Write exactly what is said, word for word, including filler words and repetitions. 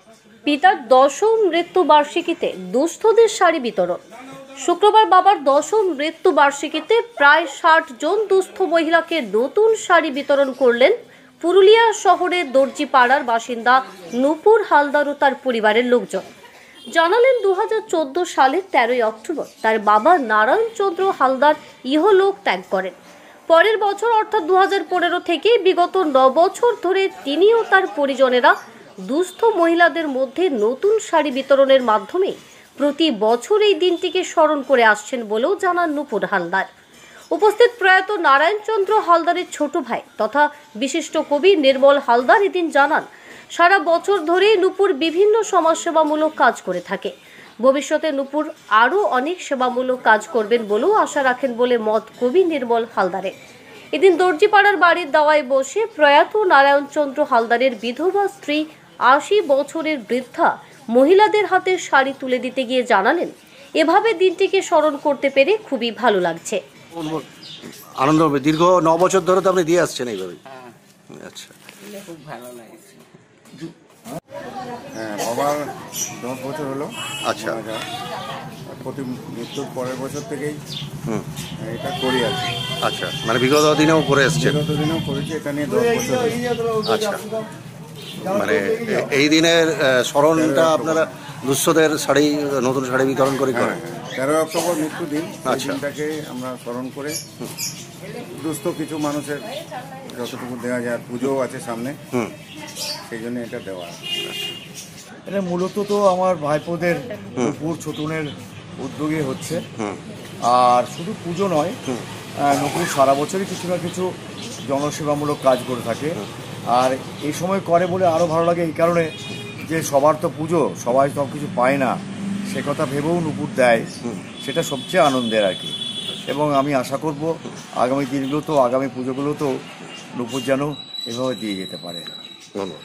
পিতার দশম মৃত্যুবার্ষিকীতে দুস্থদের শাড়ি বিতরণ। শুক্রবার বাবার দশম মৃত্যুবার্ষিকীতে প্রায় ষাট জন দুস্থ মহিলাকে নতুন শাড়ি বিতরণ করলেন পুরুলিয়া শহরের দর্জিপাড়ার বাসিন্দা নূপুর হালদার ও তার পরিবারের লোকজন। জানালেন দু হাজার চোদ্দ সালের তেরোই অক্টোবর তার বাবা নারায়ণচন্দ্র হালদার ইহলোক ত্যাগ করেন। পরের বছর অর্থাৎ দু হাজার পনেরো থেকে বিগত ন বছর ধরে তিনি ও তার পরিজনেরা দুস্থ মহিলাদের মধ্যে নতুন শাড়ি বিতরণের মাধ্যমে প্রতি বছর এই দিনটিকে স্মরণ করে আসছেন বলেও জানান নূপুর হালদার। উপস্থিত প্রয়াত নারায়ণচন্দ্র হালদারের ছোট ভাই তথা বিশিষ্ট কবি নির্মল হালদার এদিন জানান, সারা বছর ধরেই নূপুর বিভিন্ন সমাজসেবামূলক কাজ করে থাকে। ভবিষ্যতে নূপুর আরও অনেক সেবামূলক কাজ করবেন বলেও আশা রাখেন বলে মত কবি নির্মল হালদারের। এদিন দর্জিপাড়ার বাড়ির দাওয়ায় বসে প্রয়াত নারায়ণচন্দ্র হালদারের বিধবা স্ত্রী আশি বছরের বৃদ্ধা মহিলাদের হাতে শাড়ি তুলে দিতে গিয়ে জানালেন, এভাবে দিনটিকে স্মরণ করতে পেরে খুবই ভালো লাগছে। আনন্দ হবে। দীর্ঘ ন বছর ধরে তো আপনি দিয়ে আসছেন এইভাবে। আচ্ছা, খুব ভালো লাগছে। হ্যাঁ, বাবার দশ বছর হলো। আচ্ছা, প্রতি মৃত্যুর পরের বছর থেকেই হুম এটা করি আর কি। আচ্ছা, মানে বিগত দিনেও করে এসছেন? বিগত দিনেও করেছি, এটা নিয়ে দশ বছর। আচ্ছা, মানে এই দিনের স্মরণটা আপনারা দুস্থদের শাড়ি নতুন শাড়ি বিতরণ করে করেন? তেরোই অক্টোবর মৃত্যু দিন, আচ্ছা, দিনটাকে আমরা স্মরণ করে দুস্থ কিছু মানুষের যতটুকু দেওয়া যায়, পুজোও আছে সামনে, হুম সেই জন্য এটা দেওয়া। এটা মূলত তো আমার ভাইপোদের নূপুর ছোটনের উদ্যোগে হচ্ছে। আর শুধু পুজো নয়, নূপুর সারা বছরই কিছু না কিছু জনসেবামূলক কাজ করে থাকে। আর এই সময় করে বলে আরও ভালো লাগে এই কারণে যে সবার তো পুজো, সবাই সব কিছু পায় না, সে কথা ভেবেও নূপুর দেয়, সেটা সবচেয়ে আনন্দের আর কি। এবং আমি আশা করব আগামী দিনগুলো তো আগামী পুজোগুলো তো নূপুর যেন এভাবে দিয়ে যেতে পারে। ধন্যবাদ।